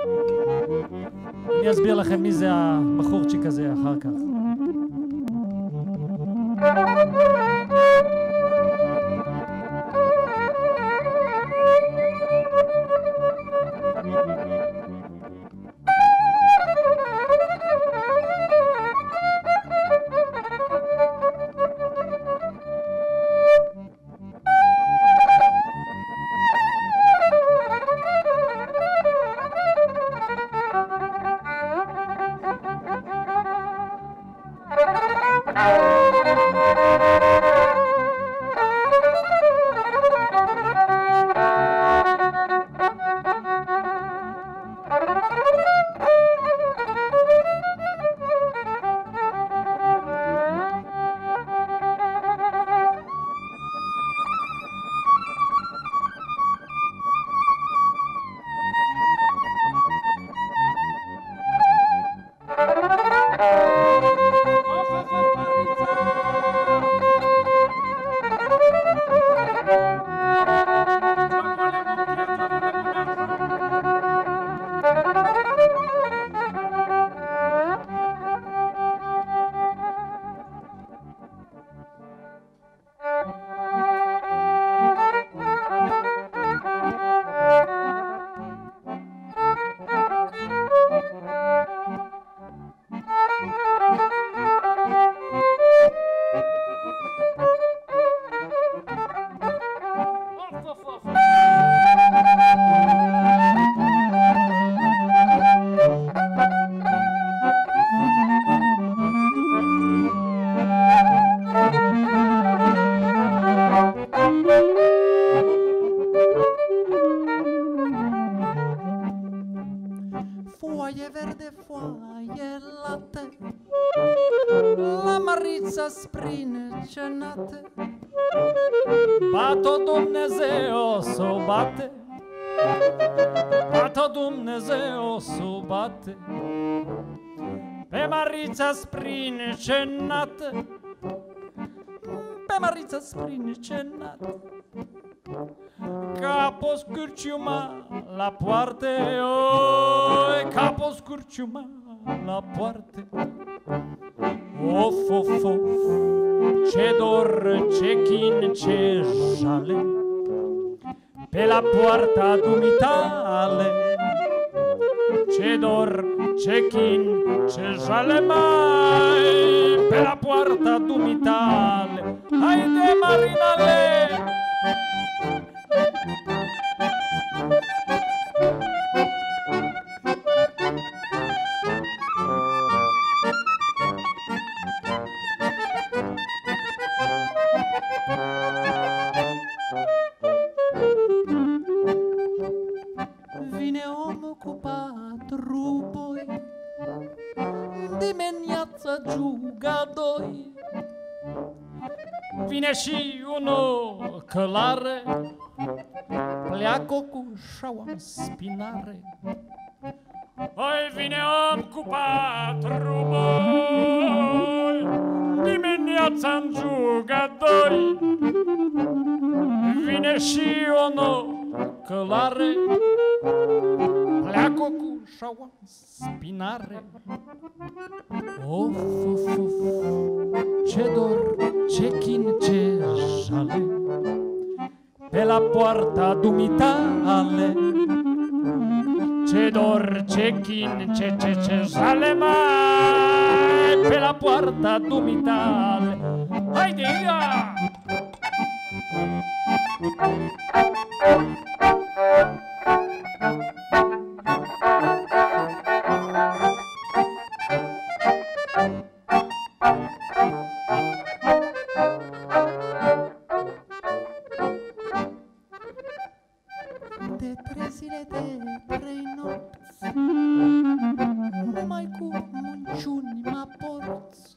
אני אסביר לכם מי זה הבחורצ'יק הזה אחר כך. Foaie verde, foaie lată, la Marița sprincenată. Bat-o Dumnezeu s-o bate, bat-o Dumnezeu s-o bate, pe Marița sprincenată, pe Marița sprincenată. Capo scurciuma la poartă, oi, capo scurciuma la poartă. Of, of, of, ce dor, ce chin, ce jale, pe la poarta dumitale. Ce dor, ce chin, ce jale mai, pe la poarta dumitale. Haide, marinale! Vine omul cu patru boi, dimineața juga doi. Vine și unul călare, pleacă cu șaua în spinare. Oi, vine om cu patru boi, dimineața-n juga doi. Vine și unul călare, pleacă cu șaua în spinare. Of, of, of, ce dor, ce chin, ce jale, pe la poarta dumitale. Ce dor, ce chin, ce jale mai, pe la poarta dumitale. Haide, ia! De 3 zile, de 3 nopți, numai cu munciuni mă porți.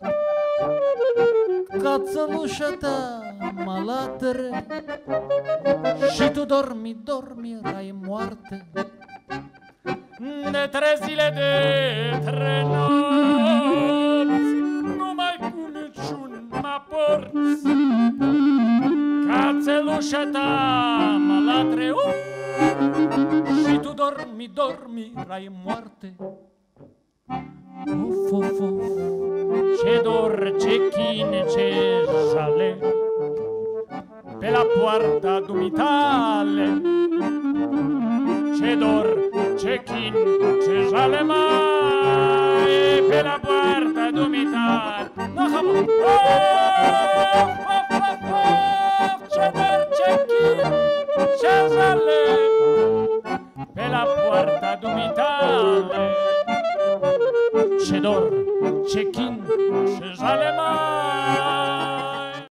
Cățălușa ta mă lătre și tu dormi, dormi, erai moartă. De 3 zile, de 3 nopți, numai cu munciuni mă porți. Cățălușa ta mă lătre și tu dormi, dormi, rai moarte. Of, of, of, ce dor, ce chin, ce jale pe la poarta dumitale. Ce dor, ce chin, ce jale mai pe la poarta dumitale. Ce dor, ce chin, ce jale pe la poarta dumitale. Ce dor, ce chin, ce jale mai